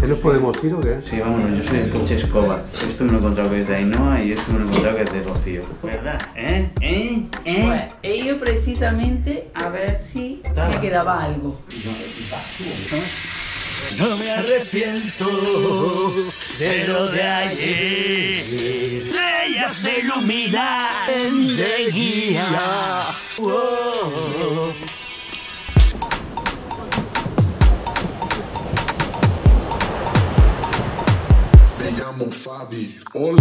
¿Qué nos podemos ir o qué? Sí, vámonos, yo soy del coche escoba. Esto me lo he encontrado que es de Ainhoa y esto me lo he encontrado que es de Rocío. ¿Verdad? Pues he ido precisamente a ver si me quedaba algo. No me arrepiento de lo de ayer. Ellas se iluminan de guía. Oh. Me llamo Fabi. Hola.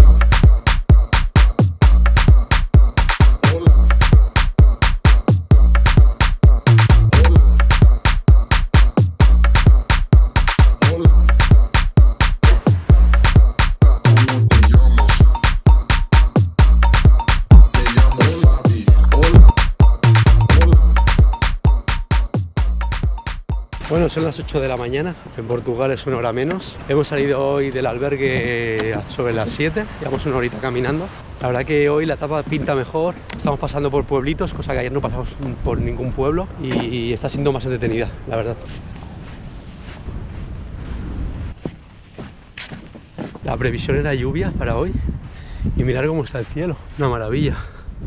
Bueno, son las 8 de la mañana, en Portugal es una hora menos. Hemos salido hoy del albergue sobre las 7, llevamos una horita caminando. La verdad que hoy la etapa pinta mejor, estamos pasando por pueblitos, cosa que ayer no pasamos por ningún pueblo y está siendo más entretenida, la verdad. La previsión era lluvia para hoy y mirar cómo está el cielo, una maravilla.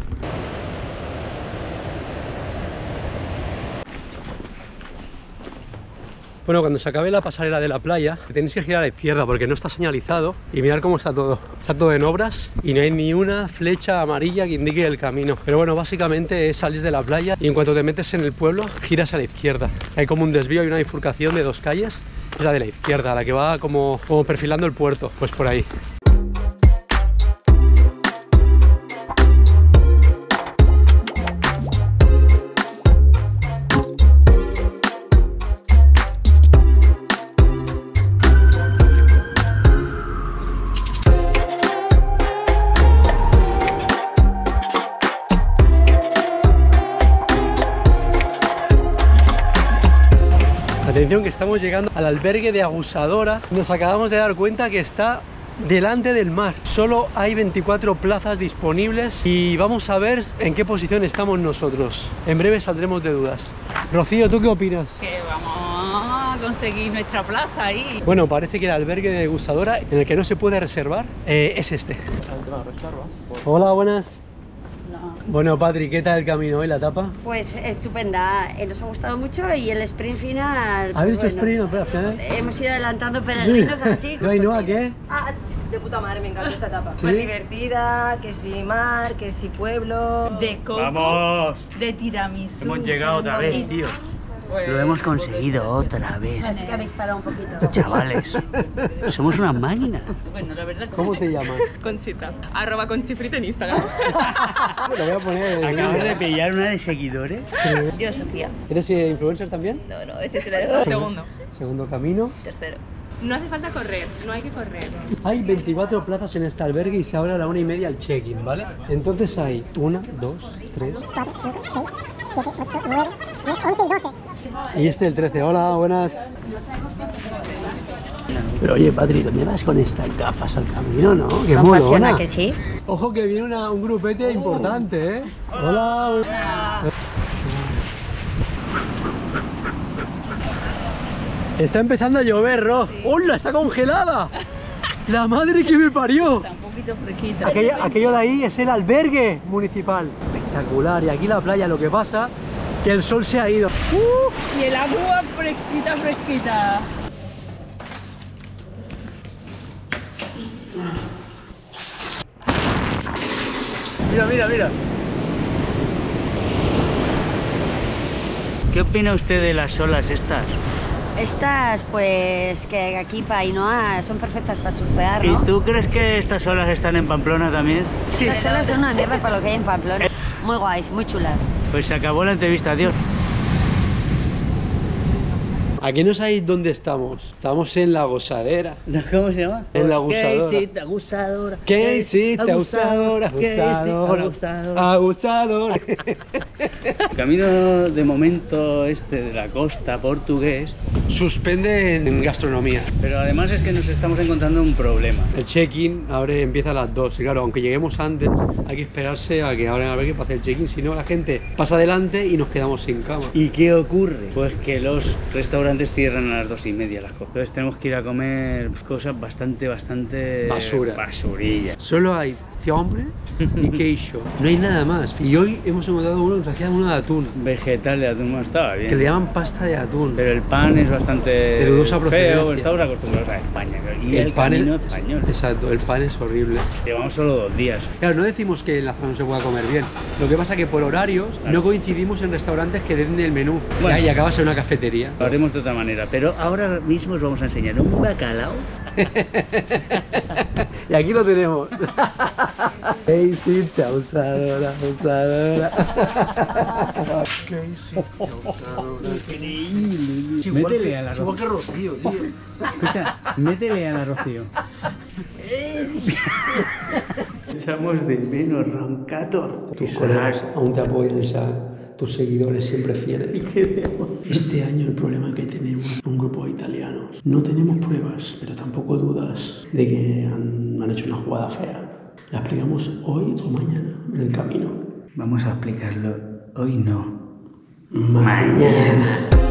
Bueno, cuando se acabe la pasarela de la playa tenéis que girar a la izquierda porque no está señalizado y mirar cómo está todo. Está todo en obras y no hay ni una flecha amarilla que indique el camino. Pero bueno, básicamente es salir de la playa y en cuanto te metes en el pueblo giras a la izquierda. Hay como un desvío y una bifurcación de dos calles, es la de la izquierda, la que va como perfilando el puerto, pues por ahí. Atención que estamos llegando al albergue de Agusadora. Nos acabamos de dar cuenta que está delante del mar. Solo hay 24 plazas disponibles y vamos a ver en qué posición estamos nosotros. En breve saldremos de dudas. Rocío, ¿tú qué opinas? Que vamos a conseguir nuestra plaza ahí. Bueno, parece que el albergue de Agusadora, en el que no se puede reservar, es este. Hola, buenas. Bueno, Patri, ¿qué tal el camino hoy, la etapa? Pues estupenda, nos ha gustado mucho y el sprint final... ¿Habéis pues hecho sprint al final? Hemos ido adelantando peregrinos así. ¿No, Ainhoa, qué? Ah, de puta madre, me encanta esta etapa. ¿Sí? Súper divertida, que si mar, que si pueblo... De coco, ¡Vamos! de tiramisú. Hemos llegado otra vez, tío. Pues, Lo hemos conseguido otra vez. Así que habéis parado un poquito. Chavales, somos una máquina. Bueno, la verdad. ¿Cómo te llamas? Conchita, @conchifrita en Instagram. Lo voy a poner. Acabas de pillar una de seguidores. Yo, Sofía. ¿Eres influencer también? No, ese es el segundo. Segundo camino. Tercero. No hace falta correr, no hay que correr. Hay 24 plazas en este albergue y se abre a la 1:30 el check-in, ¿vale? Entonces hay 1, 2, 3, 4, 5, 6, 7, 8, 9, 10, 11 y 12. Y este el 13. Hola, buenas. Pero oye, Patri, ¿dónde vas con estas gafas al camino, no? ¡Qué Son molona! pasiona, que sí. Ojo que viene un grupete importante, ¿eh? Hola. Está empezando a llover, Ro. ¡Hola! ¡Está congelada! ¡La madre que me parió! Está un poquito fresquita. Aquello de ahí es el albergue municipal. Espectacular. Y aquí la playa, lo que pasa que el sol se ha ido. Y el agua fresquita, fresquita. Mira, mira, mira. ¿Qué opina usted de las olas estas? Estas, pues, que aquí para Ainhoa son perfectas para surfear, ¿no? ¿Y tú crees que estas olas están en Pamplona también? Sí, solo son una mierda para lo que hay en Pamplona. Muy guays, muy chulas. Pues se acabó la entrevista, adiós. Aquí no sabéis dónde estamos. Estamos en la gozadera. ¿Cómo se llama? En la abusadora. ¿Qué hiciste, abusadora? ¿Qué hiciste, abusadora? Abusadora. Abusadora. El camino de momento este de la costa portugués. Suspende en gastronomía. Pero además es que nos estamos encontrando un problema. El check-in empieza a las 2. Y claro, aunque lleguemos antes, hay que esperarse a que abran a ver qué pasa el check-in. Si no, la gente pasa adelante y nos quedamos sin cama. ¿Y qué ocurre? Pues que los restaurantes restaurantes cierran a las 2:30 las cosas. Entonces tenemos que ir a comer cosas bastante basurilla. Solo hay fiambre y queijo. No hay nada más. Y hoy hemos encontrado uno que nos hacía uno de atún, Vegetal de atún, no estaba bien. que le llaman pasta de atún. Pero el pan es bastante De dudosa procedencia. feo, estamos acostumbrados a España. Y el pan camino es español. Exacto, el pan es horrible. Llevamos solo 2 días. Claro, no decimos que en la zona no se pueda comer bien. Lo que pasa es que por horarios no coincidimos en restaurantes que den el menú. Bueno. Y acabas en una cafetería. Lo haremos de otra manera. Pero ahora mismo os vamos a enseñar un bacalao. Y aquí lo tenemos. Casey, abusadora, abusadora. Métele al arroz. Igual que Rocío, tío. Escucha, métele al arrocío. Echamos de menos, Roncator. Tus colegas aún te apoyan, Isaac. Tus seguidores siempre fieles. Este año el problema que tenemos, un grupo de italianos, no tenemos pruebas, pero tampoco dudas de que han hecho una jugada fea. La explicamos hoy o mañana, en el camino. Vamos a explicarlo hoy no. Mañana.